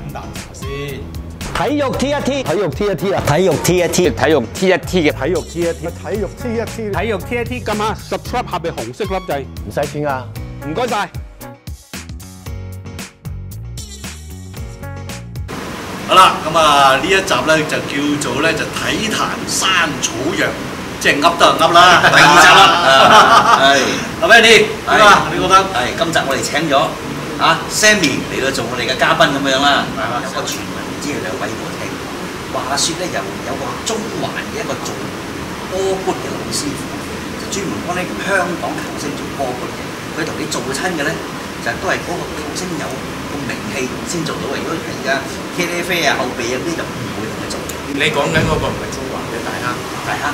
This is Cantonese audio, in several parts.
啖茶先。 體育 T 一 T， 體育 T 一 T 啊！ 體育 T 一 T， 體育 T 一 T 嘅體育 T 一 T， 體育 T 一 T， 體育 T 一 T 撳下 subscribe 下邊紅色粒掣， 唔使錢啊！ 唔該晒。 好啦，咁啊呢一集咧就叫做咧就體壇山草藥，即係噏得就噏啦，第2集啦。係，阿 Benny 點啊？你覺得？ 係，今集我哋請咗Sammy 嚟到做我哋嘅嘉賓咁樣啦。有個傳聞唔知你兩位有冇聽？話説咧有個中環嘅一個做波砵嘅老師傅，就專門幫啲香港球星做波砵嘅。佢同你做親嘅咧，就都係嗰個球星有個名氣先做到嘅。如果而家茄喱啡啊、後備啊嗰啲就唔會同佢做嘅。 你講緊嗰個唔係中環嘅大坑， 大坑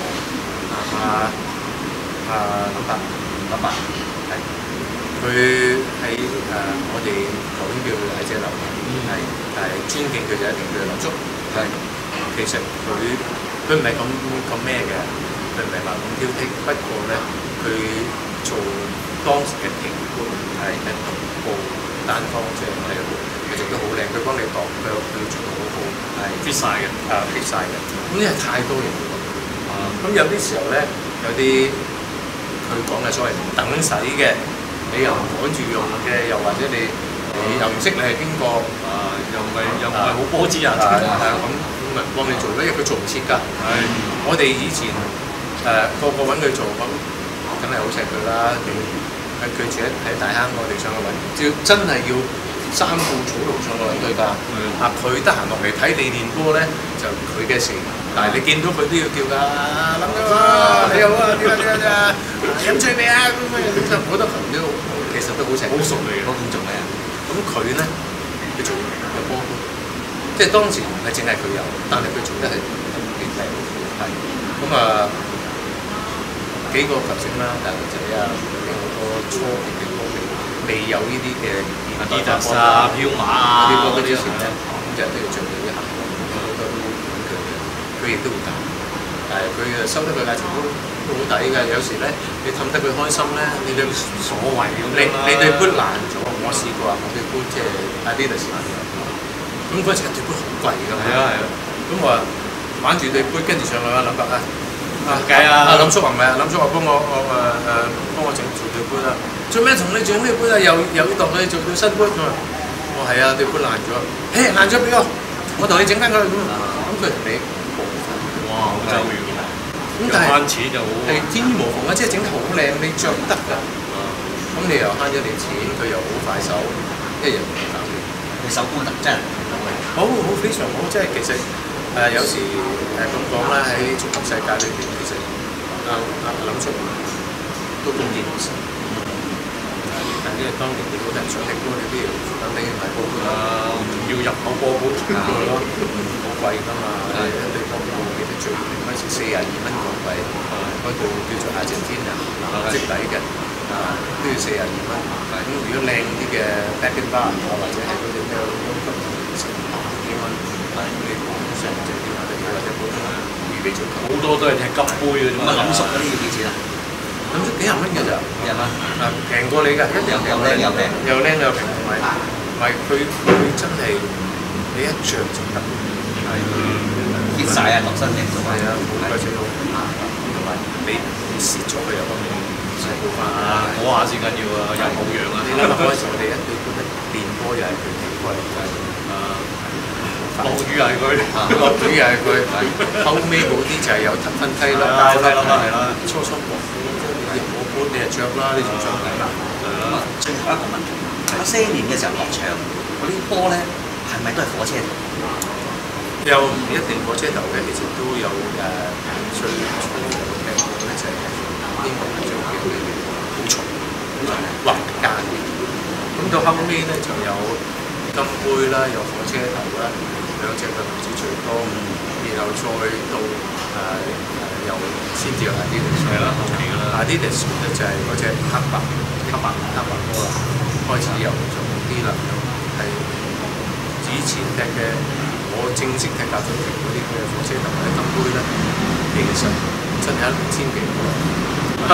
林伯係佢喺我哋頭先叫矮姐樓，係，但係尊敬佢就一定叫劉足。係，其實佢唔係咁咩嘅，佢唔係話咁挑剔。不過咧，佢做當時嘅評判係同步單方，即係佢做得好靚，佢幫你度，佢做得好好，係 fit 曬嘅，fit 曬嘅。咁因為太多人喎，咁有啲時候咧，有啲佢講嘅所謂等使嘅，你又趕住用嘅，又或者你又唔識你係邊個，又唔係好波子人，係咁咪幫你做咯，因為佢做唔切㗎。係，我哋以前個個揾佢做咁，梗係好錫佢啦。佢住喺大坑，我哋上去揾，要真係要3顧草廬上去揾佢㗎。佢得閒落嚟睇你練波咧，就佢嘅事。但係你見到佢都要叫㗎，諗咗啊，你好啊，點啊，飲醉未啊？咁就好多朋友都其實都好錫，好熟嚟嘅，好敬重嘅。咁佢咧，佢做嘅波，即係當時唔係淨係佢有，但係佢做得係幾靚，係咁啊。幾個球星啦，大個仔啊，有好多初期嘅波未有呢啲嘅迪達斯啊、飄馬啊啲波之前咧，咁就都要做到啲行動，好多都揾佢嘅，佢亦都會教。佢收得佢價錢都好抵㗎。有時咧，你氹得佢開心咧，你對所謂咁你對杯爛咗，我試過啊，我對杯即係Adidas爛咗，咁嗰陣對杯好貴㗎嘛。係啊係啊。咁我話玩住對杯，跟住上去諗白計啊！林叔話唔係啊，林叔話幫我整做對杯啦。做咩同你整呢杯啊？又度你做對新杯㗎嘛？我係啊，對杯爛咗。嘿，爛咗俾我同你整翻佢咁。咁佢同你冇分。 哇，好周到㗎。 咁但係慳錢就好。 係天衣無縫啊！即係整得好靚，你着得㗎。咁你又慳咗你錢，佢又好快手，一樣搞掂。 佢手工真係好非常好，即係其實。有時咁講啦，喺足球世界裏邊，其實林叔都貢獻唔少。但因為當年你好多人想踢波，你都要等你買波啦，要入口波好貴咯，好貴㗎嘛。一對波我記得最嗰陣時42蚊港幣，嗰對叫做阿根廷啊，藍色底嘅，都要42蚊。咁如果靚啲嘅 Beckenbauer 啊，或者係嗰隻咩咁成百幾蚊，你上隻啲或者普通預備足球， 好多都係踢金杯嘅啫嘛。 諗熟嗰啲要幾錢啊？ 諗熟幾廿蚊㗎咋？ 幾廿蚊？ 平過你㗎，一定又靚又平， 又靚又平，同埋佢真係你一着就得，係結晒啊，落身嘅， 係啊，好鬼死好，同埋你蝕咗佢又幫你補翻啊， 嗰下先緊要啊，有保養啊。 你諗下嗰陣時我哋一對波練波又係佢踢波又係落雨係佢， 落雨又係佢，後尾嗰啲就係有分梯啦， 係啦， 初波你冇波你係着啦，你仲着緊啦。 最後一個問題，4年嘅時候落場嗰啲波咧，係咪都係火車頭？ 又唔一定火車頭嘅，其實都有最初嘅踢波咧就係英國係最叫嘅好重橫間嘅，咁到後尾咧就有金杯啦，有火車頭啦，兩隻嘅牌子最多，然後再到又先至有 Adidas 係啦，後期㗎啦。 Adidas 咧就係嗰隻黑白波啦，開始又做啲啦，係以前踢嘅我正式踢甲組球嗰啲嘅火車頭或者金杯咧，其實真係1000幾個，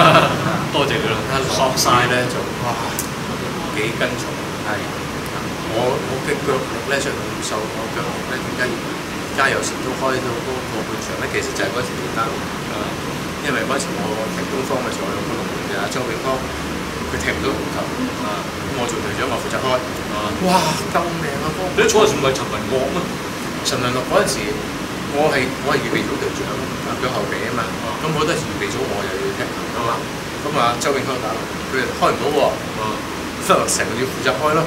多謝佢啦， 索晒咧就哇幾斤重係。我我嘅腳力咧，雖然咁瘦，我腳力咧點解而家有時都開到嗰個半場咧？其實就係嗰時練單路。因為嗰時我踢東方嘅時候，有個龍門嘅周永康，佢踢唔到龍球，咁我做隊長，我負責開。哇！救命啊！ 你嗰陣時唔係陳文樂咩？ 陳文樂嗰陣時，我係預備組隊長，腳後備啊嘛。咁我都係預備組，我又要踢啊嘛。咁啊，周永康打，佢開唔到喎。成日要負責開咯。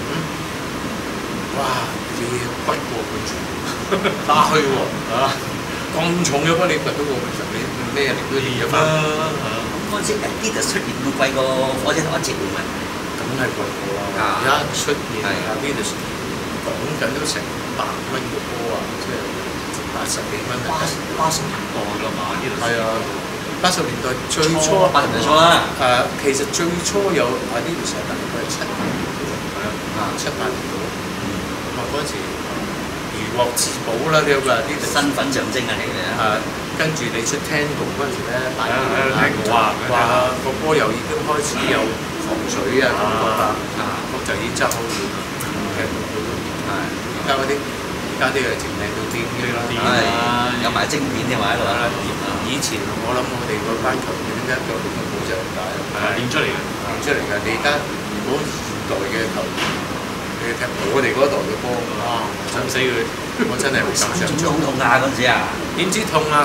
哇！你不過半場，打去喎咁重嘅波，你掘到個半場，你咩力都練咗翻。 咁嗰陣時 Adidas 出現會貴過火車頭一折會唔係？ 梗係貴過啦！一出現 Adidas 講緊都成100蚊個波啊，即係80幾蚊啊！80年代啦嘛，呢度係啊，80年代最初 80年代初啦。 其實最初有 Adidas 大概係7、8年到。咁啊嗰陣時如獲至寶啦，你有個 Adidas 身份象徵啊，你哋跟住你出 Tango 嗰陣時咧，大家話個波又已經開始有防水啊感覺啦，咁就已經爭好遠啦。而家啲係整靚到癲啲啦， 有埋晶片嘅話喺度啦。 以前我諗我哋嗰班球員點解腳力咁好就係咁解啦， 練出嚟嘅， 練出嚟㗎。你而家如果現代嘅球員，你踢我哋嗰代嘅波，哇！想死佢，我真係好心傷。 仲好痛啊嗰陣時啊！ 點知痛啊？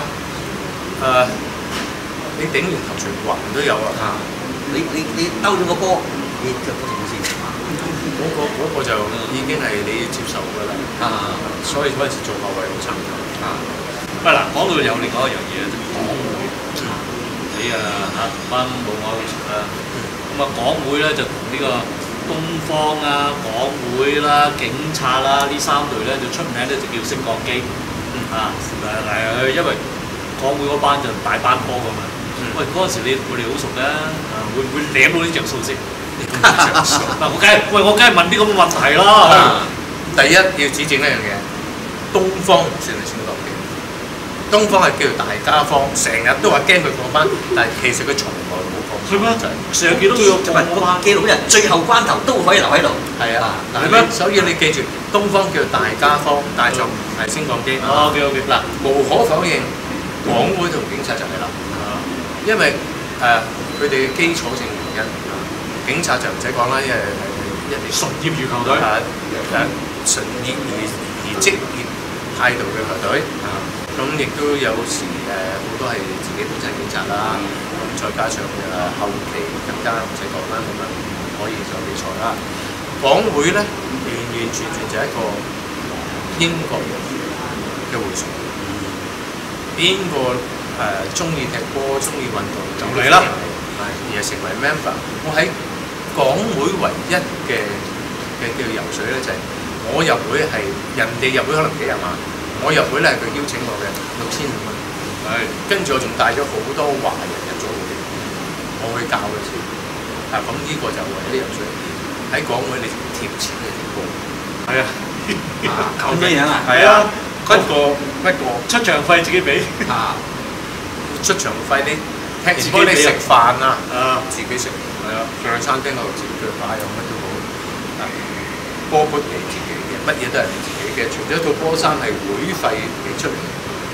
你頂完頭錘橫都有啊！ 你兜咗個波，你腳都痛先。 嗰個就已經係你要接受㗎啦。所以嗰陣時做後衞好慘。 喂嗱，講到有另外一樣嘢就港會，你班老友好熟啦。咁港會咧就同呢個東方啦、港會啦、警察啦呢3隊咧就出名咧就叫升降機。因為港會嗰班就大班波㗎嘛。喂，嗰陣時你我哋好熟嘅，會唔會舐到啲着數先？我梗係問啲咁嘅問題啦。 第一要指正一樣嘢，東方唔算係升降機，東方係叫做大家方，成日都話驚佢過班，但係其實佢從來冇過。 係咩？成日見到佢過班， 記錄人最後關頭都可以留喺度。 係啊，係咩？所以你記住，東方叫做大家方，但係就唔係升降機。 OK。 嗱，無可否認，港會同警察就係啦，因為佢哋嘅基礎性原因。警察就唔使講啦，因為係一啲純業餘球隊， 純業餘而職業態度嘅球隊，咁亦都有時好多係自己本身警察啦，咁再加上後期更加唔使講啦，咁樣可以上比賽啦。港會咧完完全全就係一個英國嘅會所，邊個中意踢波、中意運動就嚟啦，而係成為 member。我喺港會唯一嘅叫游水咧，就係我入會係人哋入會可能幾廿萬，我入會咧係佢邀請我嘅6500蚊，跟住我仲帶咗好多華人入咗會，我去教佢先。咁呢個就為咗游水喺港會你貼錢嘅地方，係啊， 咁樣啊？ 係啊，不過出場費自己俾， 出場費你踢波你食飯啊，自己食。係啊，上餐廳嗰度自己腳擺又乜都好，波骨你自己嘅，乜嘢都係你自己嘅，除咗套波衫係會費俾出嚟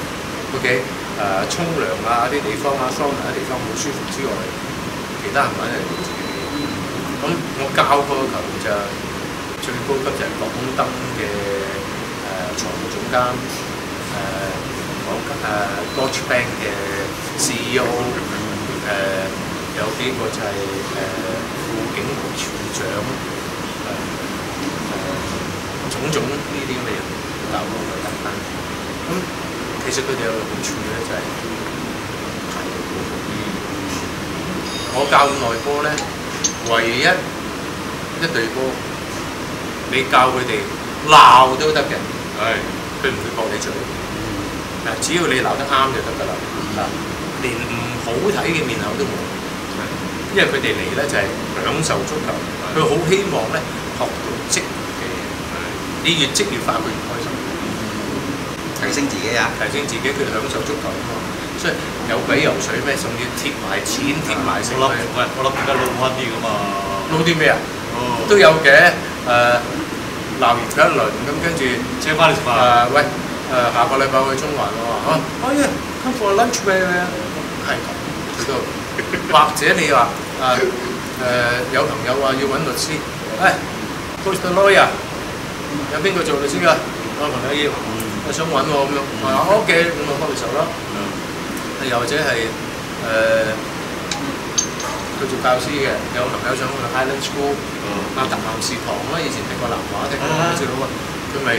，OK， 沖涼啊啲地方啊，桑拿啲地方好舒服之外，其他係咪係你自己嘅？咁我教過球就最高級就係廣燈嘅財務總監，Deutsche Bank 嘅 CEO，有幾個就係副警務處長，種種呢啲咁嘅人教過佢簡單。咁其實佢哋有個好處咧，就係態度好好。我教內波咧，唯一一隊波，你教佢哋鬧都得嘅，佢唔會駁你嘴。只要你鬧得啱就得㗎啦。連唔好睇嘅面口都冇。因為佢哋嚟咧就係享受足球，佢好希望咧學到職業嘅嘢。你越職業化，佢越開心。 提升自己啊！ 提升自己，佢哋享受足球啊嘛。所以有鬼游水咩？仲要貼埋錢、貼埋成。 我諗而家撈翻啲㗎嘛。 撈啲咩啊？都有嘅。 鬧完佢一輪，咁跟住請翻你食飯。 喂下個禮拜去中環喎，哦耶，come for lunch 咩？係咁，佢都或者你話有朋友話要揾律師，who's the lawyer？ 有邊個做律師㗎？我朋友要，我想揾喎咁樣，我話 OK，咁我幫你手啦。又或者係佢做教師嘅，有朋友想去 Island School， 達南士堂啦，以前聽過南華，聽過好似佬啊，佢咪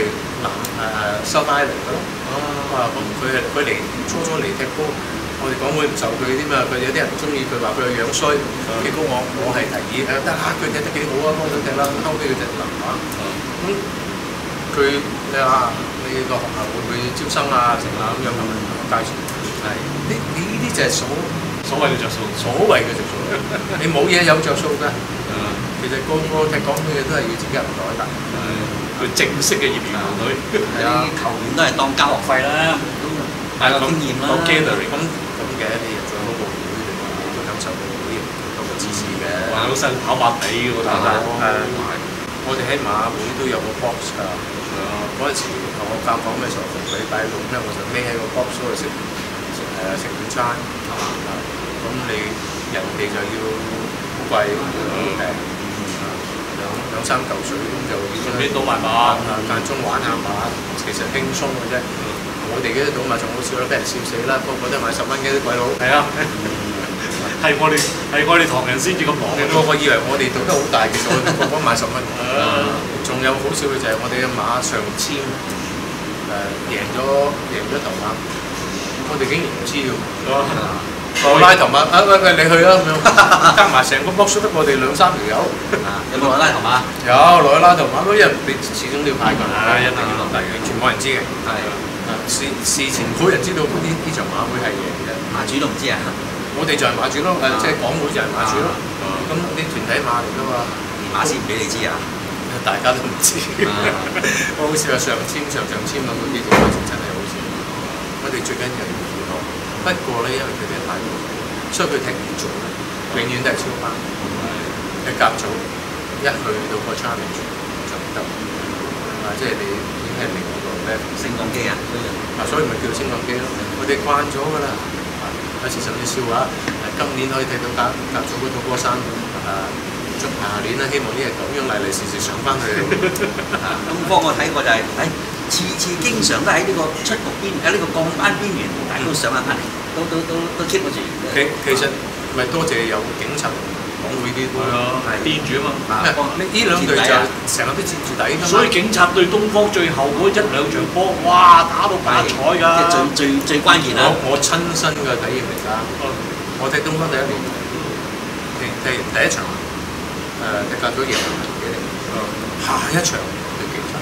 South Island嘅咯。咁佢嚟初嚟踢波，我哋港會唔受佢啲嘛，佢有啲人唔中意佢話佢樣衰，結果我係提議得啦，佢踢得幾好啊，幫佢踢啦，後尾佢踢南華。咁佢你話你個學校會唔會招生啊？成啊咁樣咁介紹，係你呢啲就係所謂嘅着數，所謂嘅着數。你冇嘢有着數㗎。其實個踢講嘅嘢都係要自己人袋㗎。 佢正式嘅業餘球隊， 啲球員都係當交學費啦，都買個經驗啦。 咁嘅，你入咗嗰個會，你都感受到啲嗰個支持嘅。 話好身跑馬地嗰度。 我哋喺馬會都有個 box 㗎。嗰陣時我教講嘅時候，逢禮拜六咧，我就孭喺個 box 嗰度食午餐。咁你人哋就要好貴，好平，兩三嚿水咁就順便賭埋馬， 間中玩下馬，其實輕鬆嘅啫。我哋嗰啲賭馬仲好少啦，俾人笑死啦，個個都買10蚊嘅啲鬼佬。 係啊，係我哋唐人先至咁講嘅。 個個以為我哋賭得好大，其實我哋個個買10蚊。仲有好笑嘅就係我哋嘅馬上籤贏咗頭馬，我哋竟然唔知喎。我拉頭馬，喂你去啦咁樣，加埋成個 box 得我哋2、3條友。 有冇落拉頭馬？ 有落去拉頭馬咯，因為你始終要派㗎，一定要落地嘅，全冇人知嘅。 係事前冇人知道呢場馬會係贏嘅， 馬主都唔知啊。 我哋就係馬主咯，即係港會就係馬主咯。咁啲團體馬嚟㗎嘛， 連馬先唔俾你知啊！ 大家都唔知。我好似話上籤咁嗰啲，真係好似。我哋最緊要係娛樂。不過咧，因為佢哋太過，所以佢踢唔做咧，永遠都係超班。一甲組一去到個 challenge 就唔得，即係你已經係另外一個 level。 升降機啊！ 所以咪叫升降機咯。我哋慣咗㗎啦。有時甚至笑話，今年可以踢到甲組嗰套波衫，下年啦，希望呢日咁樣利是上翻去。 東方我睇過就係次經常都喺呢個出局邊，喺呢個降班邊緣，但係都上翻嚟，都 keep 住。 其實咪多謝有警察港會啲波墊住啊嘛。 呢兩隊就成日都佔住底㗎嘛。 所以警察對東方最後嗰1、2場波，哇打到八彩㗎。 即係最關鍵啊！ 我親身嘅體驗嚟㗎。我踢東方第1年，踢第1場踢甲組贏嘅，下一場對警察。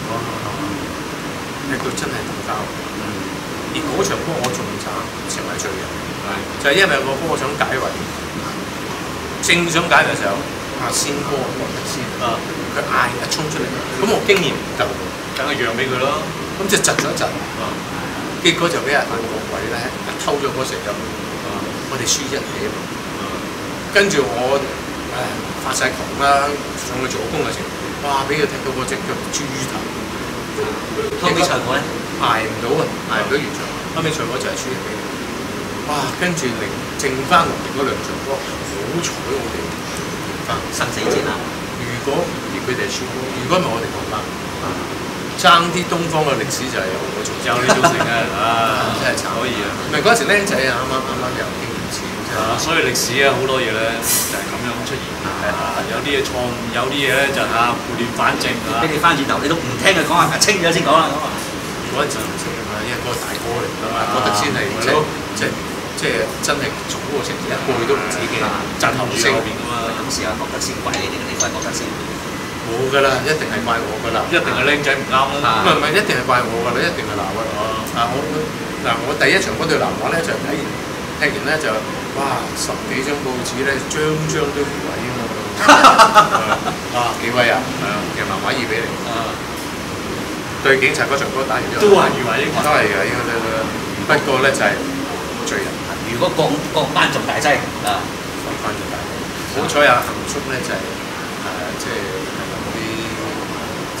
踢到真係打交，而嗰場波我仲慘，成為罪人，就係因為個波我想解圍，正想解嘅時候，先波先，佢嗌一衝出嚟，咁我經驗唔夠， 梗係讓俾佢咯， 咁就窒咗一陣，結果就俾人個位咧偷咗嗰成入，我哋輸1比啊嘛，跟住我發晒狂啦，上去助攻嘅時候，哇！俾佢踢到嗰隻腳豬頭。 後尾賽果咧捱唔到啊，捱唔到完場。後尾賽果就係輸1比0。哇！跟住剩翻落嚟嗰2場波，好彩我哋贏生死戰啊！ 如果佢哋輸波，如果唔係我哋降班，爭啲東方嘅歷史就係由我從有呢組成嘅，真係慘。可以啊！唔係嗰陣時僆仔啊，啱啱有經驗錢。 所以歷史啊好多嘢咧就係咁樣出現。有啲嘢錯誤，有啲嘢咧就撥亂反正啊！ 俾你翻轉頭，你都唔聽佢講啊，清咗先講啦。 嗰陣時唔識啊嘛，因為嗰個大哥嚟㗎嘛，覺得先係即係真係做嗰個成績1輩都唔止嘅，震後升邊㗎嘛。 咁時候覺得先怪你哋，你都係覺得先。 冇㗎啦，一定係怪我㗎啦， 一定係僆仔唔啱啦。 唔係一定係怪我㗎啦，一定係鬧㗎。我第1場嗰對南華咧就踢完咧就哇10幾張報紙咧張都魚位啊嘛，幾威啊！贏南華2比0。對警察嗰場波打完之後都係魚位， 都係嘅，應該都。不過咧就係罪人。 如果降班仲大劑啊， 降班仲大劑。好彩有幸叔咧就係即係嗰啲即係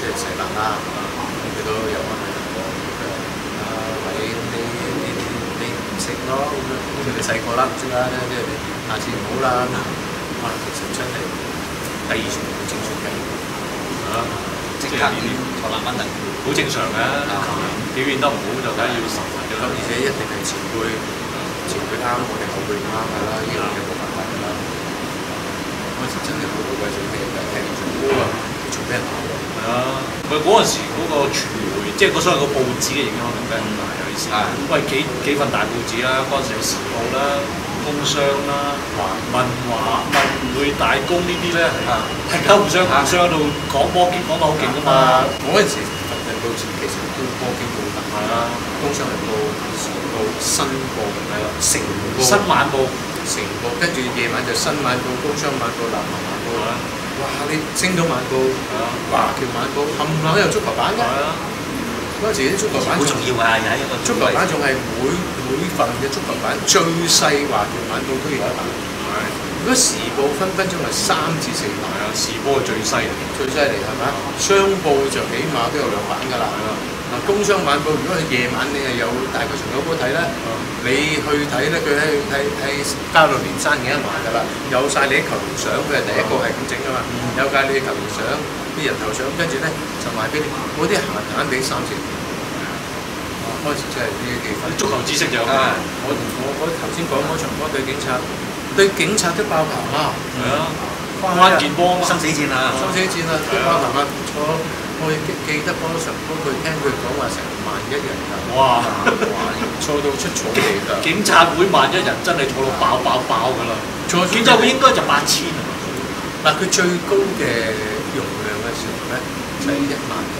係洗白啦，咁佢都有安慰我，佢話偉你唔食咯，咁樣你細個啦唔識啦，即係你下次唔好啦。哇，其實真係第二場正常嘅， 即刻要坐冷板凳， 好正常嘅。表現得唔好就梗係要受罰嘅啦。 而且一定係前輩啱，我哋後輩唔啱㗎啦，呢樣嘢冇辦法㗎啦。嗰陣時真係好鬼死咩嘅，踢完場波啊，仲俾人鬧喎。 係啊，佢嗰陣時嗰個傳媒，即係嗰所謂個報紙嘅影響力比較大，有意思。喂，幾份大報紙啦，嗰陣時有時報啦、工商啦、文匯大公呢啲咧，大家互相喺度講波經講得好勁㗎嘛。 嗰陣時份報紙其實都波經好大啦，工商日報、時報、新報係啦，成報、 新晚報、 成報，跟住夜晚就新晚報、工商晚報、南華晚報啦。哇！你星島晚報、華僑晚報冚唪唥都有足球版㗎。嗰陣時啲足球版好重要啊！又係一個足球版仲係每份嘅足球版最細華僑晚報都有一版。如果時報分鐘係3至4版。 係啊，時報係最犀利， 係咪？商報就起碼都有2版㗎啦。工商晚報如果係夜晚你係有大球場有波睇咧，你去睇咧，佢喺加路連山嘅一晚㗎啦，有晒你啲球員相，佢係第一個係咁整㗎嘛，有晒你啲球員相、啲人頭相，跟住咧就賣俾你，嗰啲閒俾3至。嗰陣時真係呢啲幾分。 足球知識就我頭先講嗰場波對警察都爆棚啊！ 係啊，關鍵波生死戰啊！ 生死戰啊，都爆棚啊！我記得嗰場波，佢聽佢講話成11000人㗎。 哇！ 坐到出草地㗎。 警察會11000人真係坐到爆㗎啦！警察會應該就8000啊。 嗱，佢最高嘅容量嘅時候咧就係10000多，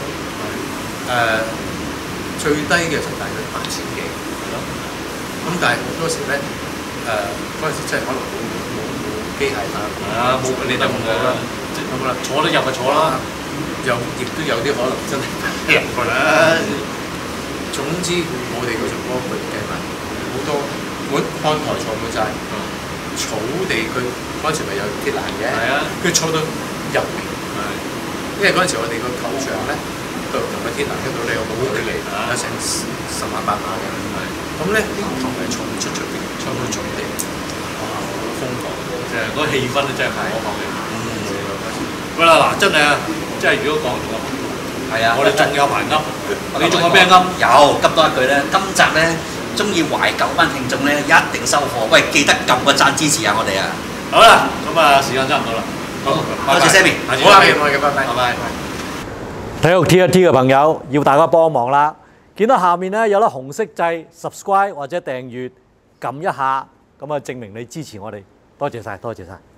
最低嘅就大概8000幾。咁但係好多時咧，嗰陣時真係可能冇機械化。 係啊，冇你得唔得啦？咁啦，坐得入就坐啦。 亦都有啲可能真係入㗎啦。總之我哋嗰場波佢計埋好多，看台坐滿晒，草地佢嗰陣時咪有鐵欄嘅，佢坐到入面。因為嗰陣時我哋個球場咧，同個鐵欄嗰度你有冇距離，有成10碼8碼嘅。咁咧啲球係坐唔出邊，坐到草地。哇！好瘋狂， 即係嗰個氣氛咧，真係唔可講嘅。喂啦，嗱，真係啊！即係如果講仲有，係啊，我哋仲有排噏。你仲有咩噏？ 有噏多一句咧，今集咧中意懷舊班聽眾咧一定收貨。喂，記得撳個讚支持下我哋啊！ 好啦，咁啊時間差唔多啦。好， 多謝 Sammy， 好啊，拜拜。 體育 T1T 嘅朋友要大家幫忙啦！見到下面咧有粒紅色掣 subscribe 或者訂閱，撳一下，咁啊證明你支持我哋。多謝晒，多謝晒。